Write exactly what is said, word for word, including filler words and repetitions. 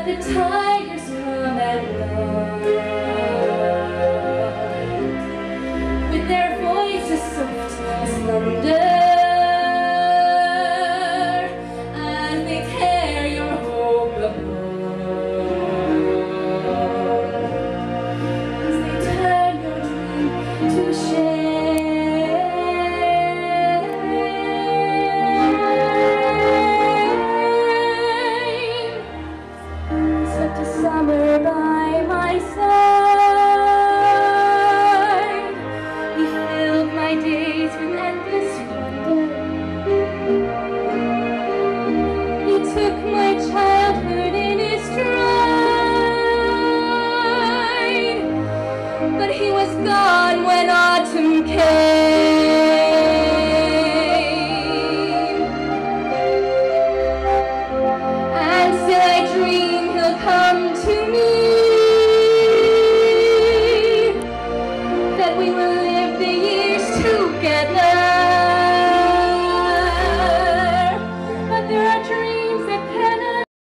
Let the tigers come and run with their voices soft as thunder. Summer by my side, he filled my days with endless wonder. He took my childhood in his stride, but he was gone when autumn came.